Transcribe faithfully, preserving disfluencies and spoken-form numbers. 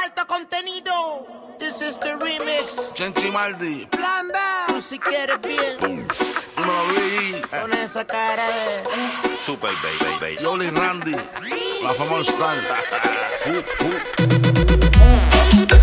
alto contenido. This is the remix. Chenchi Maldi. Plan B. Tú si quieres bien. Dímelo, Luis. Con esa cara de Super baby, baby. Yoli Randy. La fama star. uh, uh.